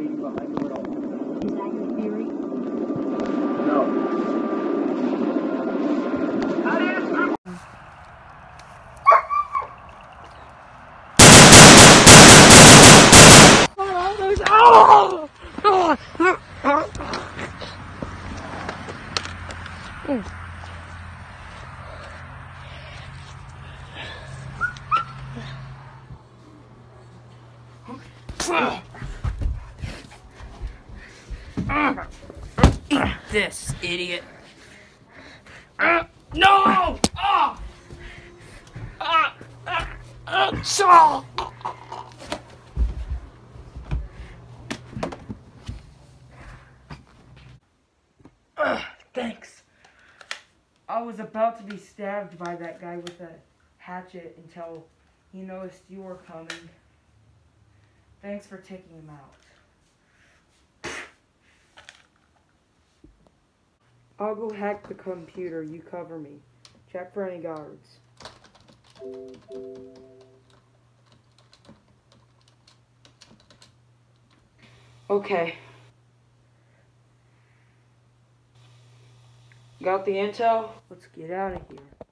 being behind it all. Is that your theory? No. Eat this, idiot. No! Thanks. I was about to be stabbed by that guy with a hatchet until he noticed you were coming. Thanks for taking him out. I'll go hack the computer, you cover me. Check for any guards. Okay. Got the intel? Let's get out of here.